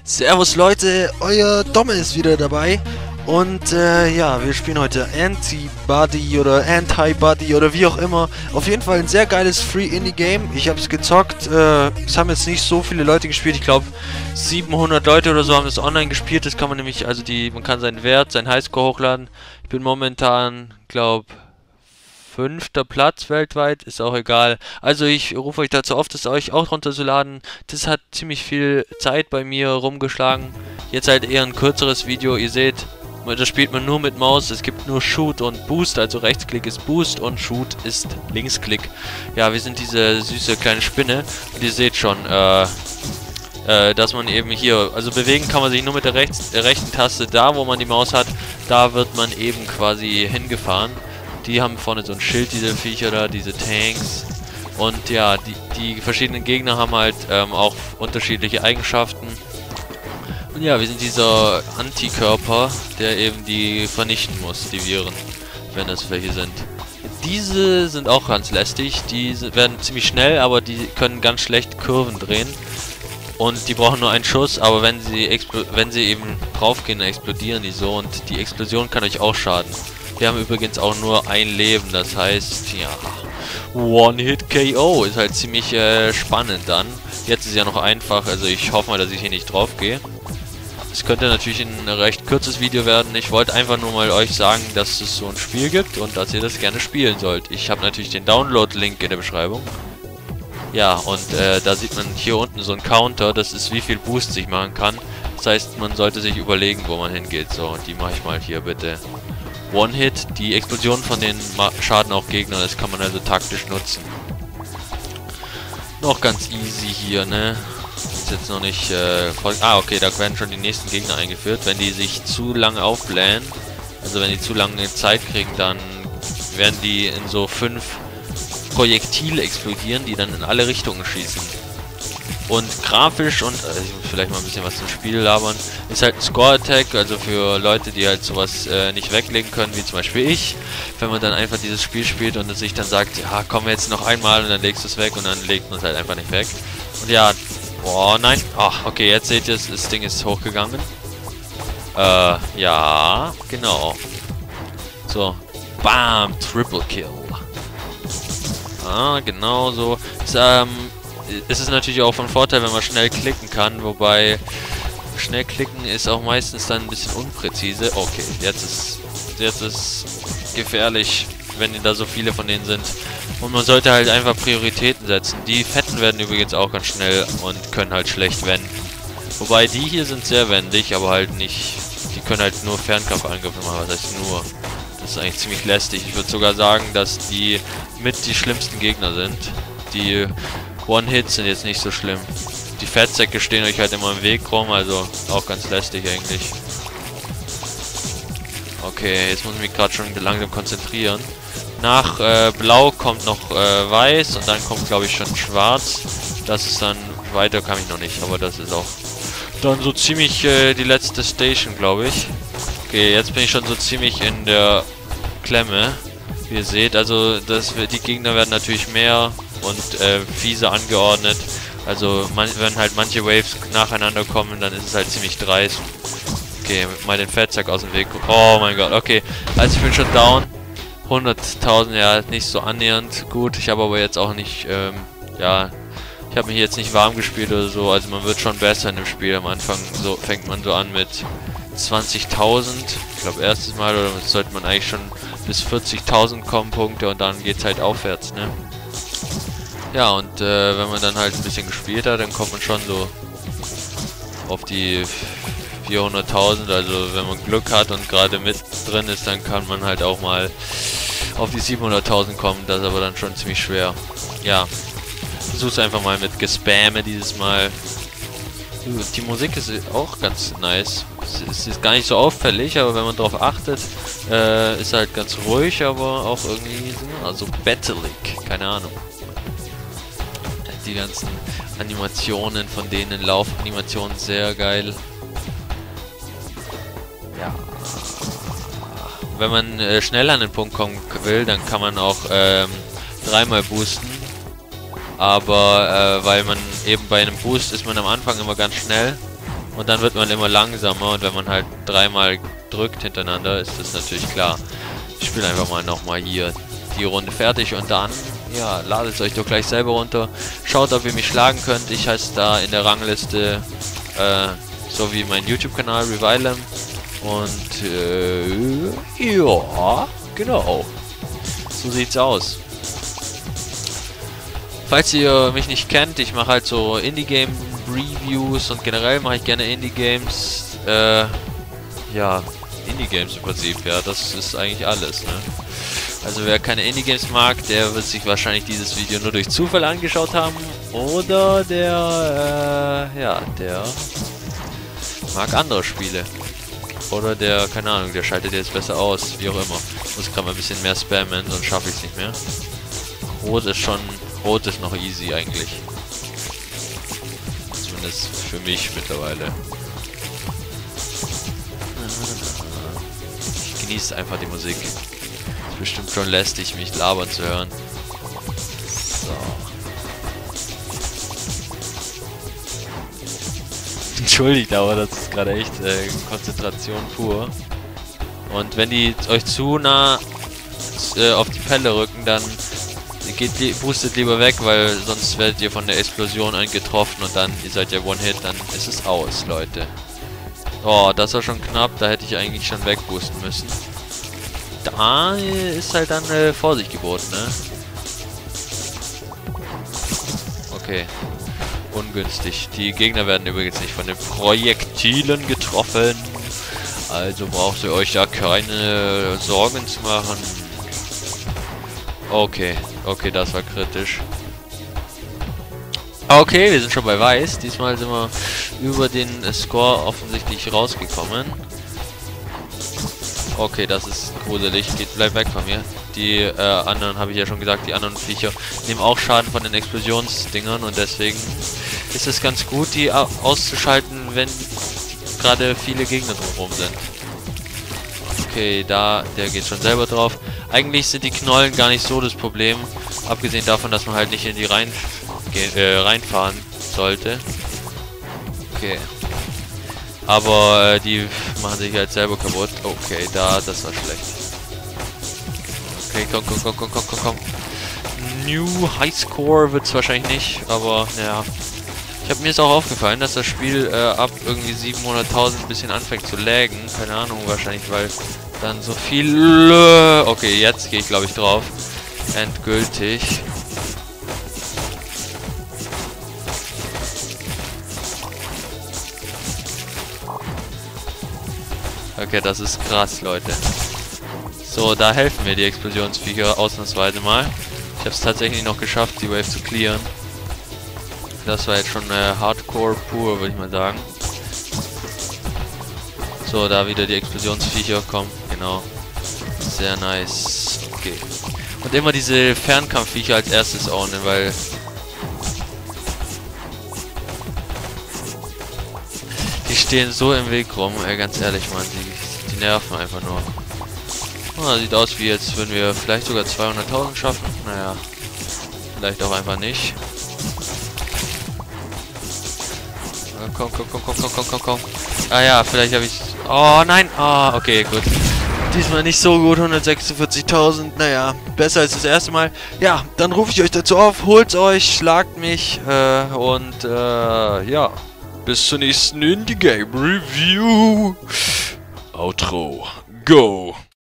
Servus Leute, euer Domme ist wieder dabei. Und ja, wir spielen heute Anti-Buddy oder Anti-Buddy oder wie auch immer. Auf jeden Fall ein sehr geiles Free-Indie-Game. Ich habe es gezockt. Es haben jetzt nicht so viele Leute gespielt. Ich glaube 700 Leute oder so haben es online gespielt. Das kann man nämlich, also man kann seinen Wert, seinen Highscore hochladen. Ich bin momentan, glaube 5. Platz weltweit, ist auch egal. Also ich rufe euch dazu auf, das euch auch runterzuladen. Das hat ziemlich viel Zeit bei mir rumgeschlagen. Jetzt halt eher ein kürzeres Video. Ihr seht, das spielt man nur mit Maus. Es gibt nur Shoot und Boost. Also Rechtsklick ist Boost und Shoot ist Linksklick. Ja, wir sind diese süße kleine Spinne. Und ihr seht schon, dass man eben hier, also bewegen kann man sich nur mit der rechten Taste. Da, wo man die Maus hat, da wird man eben quasi hingefahren. Die haben vorne so ein Schild, diese Viecher da, diese Tanks. Und ja, die verschiedenen Gegner haben halt auch unterschiedliche Eigenschaften. Und ja, wir sind dieser Antikörper, der eben die vernichten muss, die Viren, wenn das welche sind. Diese sind auch ganz lästig, die werden ziemlich schnell, aber die können ganz schlecht Kurven drehen. Und die brauchen nur einen Schuss, aber wenn sie eben draufgehen, dann explodieren die so und die Explosion kann euch auch schaden. Wir haben übrigens auch nur ein Leben, das heißt, ja, One-Hit-KO ist halt ziemlich spannend dann. Jetzt ist ja noch einfach, also ich hoffe mal, dass ich hier nicht drauf gehe. Es könnte natürlich ein recht kurzes Video werden. Ich wollte einfach nur mal euch sagen, dass es so ein Spiel gibt und dass ihr das gerne spielen sollt. Ich habe natürlich den Download-Link in der Beschreibung. Ja, und da sieht man hier unten so ein Counter, das ist wie viel Boost ich machen kann. Das heißt, man sollte sich überlegen, wo man hingeht. So, und die mache ich mal hier bitte. One-Hit, die Explosionen von denen schaden auch Gegner, das kann man also taktisch nutzen. Noch ganz easy hier, ne? Ist jetzt noch nicht okay, da werden schon die nächsten Gegner eingeführt. Wenn die sich zu lange aufblähen, also wenn die zu lange Zeit kriegen, dann werden die in so 5 Projektile explodieren, die dann in alle Richtungen schießen. Und grafisch und, ich muss vielleicht mal ein bisschen was zum Spiel labern, ist halt ein Score-Attack, also für Leute, die halt sowas nicht weglegen können, wie zum Beispiel ich. Wenn man dann einfach dieses Spiel spielt und sich dann sagt, ja, komm jetzt noch einmal und dann legst du es weg und dann legt man es halt einfach nicht weg. Und ja, oh nein, ach, okay, jetzt seht ihr, das Ding ist hochgegangen. Ja, genau. So, bam, Triple Kill. Ah, genau so. Es ist natürlich auch von Vorteil, wenn man schnell klicken kann, wobei schnell klicken ist auch meistens dann ein bisschen unpräzise. Okay, jetzt ist gefährlich, wenn da so viele von denen sind. Und man sollte halt einfach Prioritäten setzen. Die Fetten werden übrigens auch ganz schnell und können halt schlecht wenden. Wobei die hier sind sehr wendig, aber halt nicht. Die können halt nur Fernkampfangriffe machen, was heißt nur. Das ist eigentlich ziemlich lästig. Ich würde sogar sagen, dass die mit die schlimmsten Gegner sind. Die One-Hits sind jetzt nicht so schlimm. Die Fettsäcke stehen euch halt immer im Weg rum, also auch ganz lästig eigentlich. Okay, jetzt muss ich mich gerade schon langsam konzentrieren. Nach Blau kommt noch Weiß und dann kommt, glaube ich, schon Schwarz. Das ist dann, weiter kam ich noch nicht, aber das ist auch dann so ziemlich die letzte Station, glaube ich. Okay, jetzt bin ich schon so ziemlich in der Klemme, wie ihr seht. Also die Gegner werden natürlich mehr und fiese angeordnet. Also wenn halt manche Waves nacheinander kommen, dann ist es halt ziemlich dreist. Okay, mal den Fettsack aus dem Weg. Oh mein Gott, okay. Also ich bin schon down. 100.000, ja, nicht so annähernd gut. Ich habe aber jetzt auch nicht, ja, ich habe mich jetzt nicht warm gespielt oder so. Also man wird schon besser in dem Spiel. Am Anfang so fängt man so an mit 20.000. Ich glaube erstes Mal, oder sollte man eigentlich schon bis 40.000 kommen Punkte und dann geht's halt aufwärts, ne? Ja, und wenn man dann halt ein bisschen gespielt hat, dann kommt man schon so auf die 400.000. Also wenn man Glück hat und gerade mit drin ist, dann kann man halt auch mal auf die 700.000 kommen. Das ist aber dann schon ziemlich schwer. Ja, versuch's einfach mal mit Gespamme dieses Mal. Die Musik ist auch ganz nice. Es ist gar nicht so auffällig, aber wenn man darauf achtet, ist halt ganz ruhig, aber auch irgendwie so, also battlig, keine Ahnung. Die ganzen Animationen von denen, Laufanimationen, sehr geil. Ja. Wenn man schnell an den Punkt kommen will, dann kann man auch 3-mal boosten. Aber weil man eben bei einem Boost ist man am Anfang immer ganz schnell. Und dann wird man immer langsamer und wenn man halt dreimal drückt hintereinander, ist das natürlich klar. Ich spiele einfach mal nochmal hier die Runde fertig und dann, ja, ladet es euch doch gleich selber runter. Schaut, ob ihr mich schlagen könnt. Ich heiße da in der Rangliste, so wie mein YouTube-Kanal, Revylem. Und, ja, genau. So sieht's aus. Falls ihr mich nicht kennt, ich mache halt so Indie-Game-Reviews und generell mache ich gerne Indie-Games. Ja, Indie-Games im Prinzip, ja, das ist eigentlich alles, ne? Also wer keine Indie-Games mag, der wird sich wahrscheinlich dieses Video nur durch Zufall angeschaut haben. Oder der, ja, der mag andere Spiele. Oder der, keine Ahnung, der schaltet jetzt besser aus, wie auch immer. Muss gerade mal ein bisschen mehr spammen, sonst schaffe ich es nicht mehr. Rot ist noch easy eigentlich. Zumindest für mich mittlerweile. Ich genieße einfach die Musik. Ist bestimmt schon lästig, mich labern zu hören. So. Entschuldigt, aber das ist gerade echt Konzentration pur. Und wenn die euch zu nah auf die Pelle rücken, dann boostet lieber weg, weil sonst werdet ihr von der Explosion getroffen und dann, ihr seid ja One-Hit, dann ist es aus, Leute. Oh, das war schon knapp, da hätte ich eigentlich schon wegboosten müssen. Da ist halt dann Vorsicht geboten, ne? Okay. Ungünstig. Die Gegner werden übrigens nicht von den Projektilen getroffen. Also braucht ihr euch da keine Sorgen zu machen. Okay. Okay, das war kritisch. Okay, wir sind schon bei Weiß. Diesmal sind wir über den Score offensichtlich rausgekommen. Okay, das ist gruselig. Bleib weg von mir. Die anderen, habe ich ja schon gesagt, die anderen Viecher nehmen auch Schaden von den Explosionsdingern und deswegen ist es ganz gut, die auszuschalten, wenn gerade viele Gegner drumherum sind. Okay, der geht schon selber drauf. Eigentlich sind die Knollen gar nicht so das Problem, abgesehen davon, dass man halt nicht in die reinfahren sollte. Okay. Aber die machen sich halt selber kaputt. Okay, das war schlecht. Okay, komm. New Highscore wird es wahrscheinlich nicht, aber ja. Mir ist auch aufgefallen, dass das Spiel ab irgendwie 700.000 ein bisschen anfängt zu laggen. Keine Ahnung, wahrscheinlich, weil dann so viel... Okay, jetzt gehe ich glaube ich drauf. Endgültig. Okay, das ist krass, Leute. So, da helfen mir die Explosionsviecher ausnahmsweise mal. Ich habe es tatsächlich noch geschafft, die Wave zu clearen. Das war jetzt schon Hardcore pur, würde ich mal sagen. So, da wieder die Explosionsviecher kommen. Genau. Sehr nice. Okay. Und immer diese Fernkampfviecher als erstes ownen, weil... Die stehen so im Weg rum, ganz ehrlich, Mann. Die nerven einfach nur. Oh, sieht aus wie jetzt würden wir vielleicht sogar 200.000 schaffen. Naja. Vielleicht auch einfach nicht. Komm. Ah ja, vielleicht habe ich... Oh nein! Ah, okay, gut. Diesmal nicht so gut, 146.000. Naja, besser als das erste Mal. Ja, dann rufe ich euch dazu auf, holt euch, schlagt mich und ja. Bis zur nächsten Indie Game Review. Outro. Go!